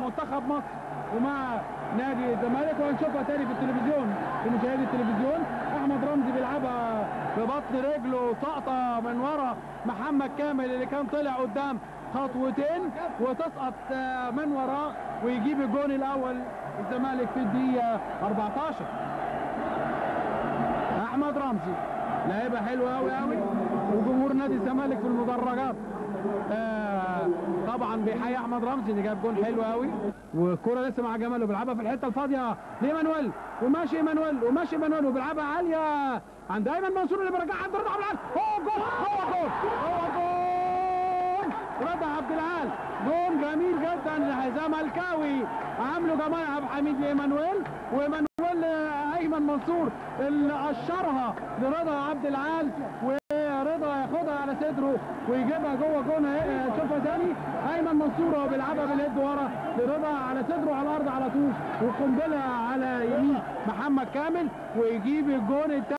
منتخب مصر ومع نادي الزمالك، وهنشوفها تاني في التلفزيون في مشاهدي التلفزيون. احمد رمزي بيلعبها في بطن رجله سقطه من ورا محمد كامل اللي كان طلع قدام خطوتين، وتسقط من وراه ويجيب الجون الاول الزمالك في الدقيقه 14. احمد رمزي لعيبه حلوه قوي قوي، وجمهور نادي الزمالك في المدرجات طبعا بيحيي احمد رمزي اللي جاب جون حلو قوي. والكره لسه مع جمال وبيلعبها في الحته الفاضيه لايمانويل، وماشي ايمانويل وبيلعبها عاليه عند ايمن منصور اللي بيرجعها عند رضا عبد العال. هو جول رضا عبد العال، جون جميل جدا زملكاوي عامله جمال عبد الحميد لايمانويل، وايمانويل ايمن منصور اللي قشرها لرضا عبد العال، ورضا ياخدها على صدره ويجيبها جوه جون. شوفها تاني، ايمن منصور وهو بيلعبها باليد ورا لرضا على صدره على الارض على طول، وقنبله على يمين محمد كامل ويجيب الجون التاني.